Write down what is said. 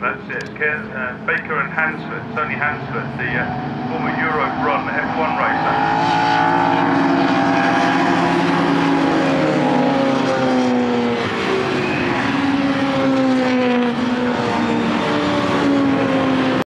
That's it. Baker and Hansford, Tony Hansford, the former Euro Run F1 racer.